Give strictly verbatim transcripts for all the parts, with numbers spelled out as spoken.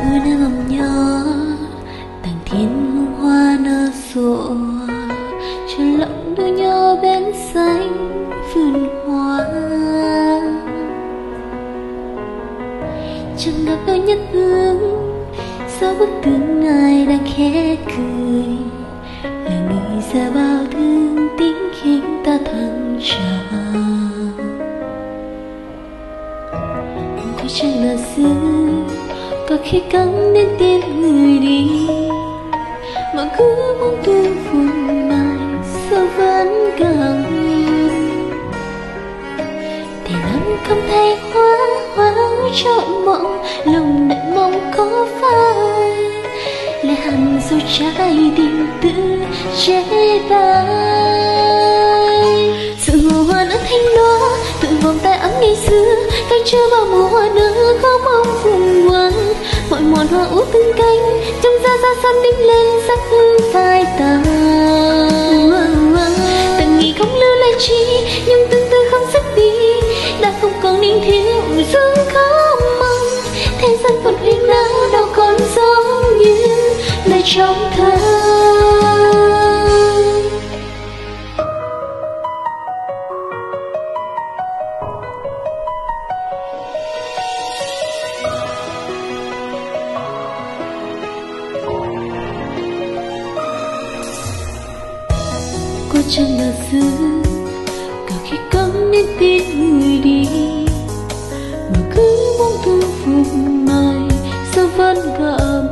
nở mầm nhỏ tầng thiên hương hoa nở rộ, chân lộng đôi nhỏ bên xanh vườn hoa. Chẳng gặp đôi nhất hướng sau bức tường ai đang khẽ cười, là người ra bao thương tiếng khiến ta thăng trào. Có chẳng là xưa có khi cắn đến tiếng người đi, mà cứ muốn tu vùng này sao vẫn càng thì nắng không thấy hoa hoa trọn mộng, lòng đợi mong có phai lại hằn sâu trái tim tự chế bay. Sự hồ hoa nở thanh loa tự vòng tay ấm ngày xưa, cách chưa bao mùa hoa nở khó mong vùng quang. Mọi mòn hoa út từng cánh trong da da xăm đinh lên sắc hương phai tàn. Từng nghĩ không lưu lại chi nhưng tương tư không sức đi, đã không còn niềm thiếu dương khó mong. Thế gian vẫn huyên náo đâu còn giống như lời trong thơ. Có chẳng là xưa cả khi cấm đến tiếng người đi, mà cứ mong thu vùng này sao vẫn gặm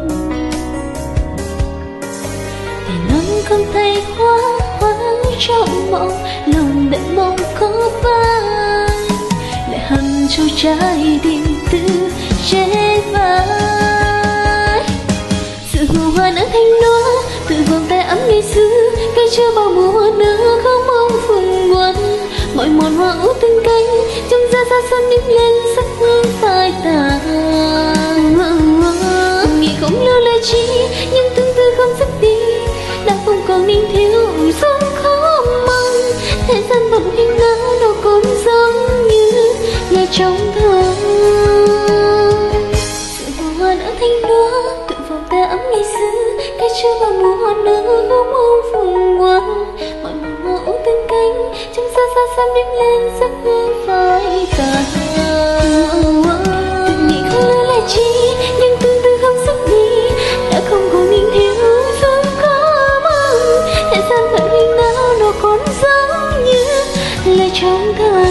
để nắng không thấy hoa hoa trong mộng, lòng đợi mong có vai lại hằn trôi trái tim tự chế vai. Sự hồ hoa nở thanh loa tự vòng tay ấm ngày xưa, cây chưa bao mùa hoa nở không mong phùng quanh. Mọi mòn hoa út từng cánh trong da da xăm đinh lên sắc hương phai tàn. Nghĩ không lưu lời chi nhưng tương tư không dứt đi, đã không còn niềm thiếu sống khó mong. Thế gian vẫn huyên náo đâu còn giống như lời trong thơ. Sự hồ hoa nở thanh loa tự vòng tay ấm ngày xưa, cây chưa bao mùa hoa nở không mong phùng quanh. Mọi mòn hoa út từng cánh trong xa xa xăm đêm lên sắc hương phai tàn. Từng nghĩ không lưu lại chi nhưng tương tư không sức đi, đã không còn niềm thiếu sống có mong. Thế gian vẫn huyên náo đâu còn giống như lời trong thơ.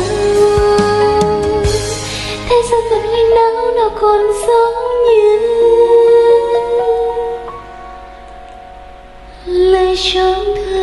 Thế gian vẫn huyên náo đâu còn giống như lời trong thơ.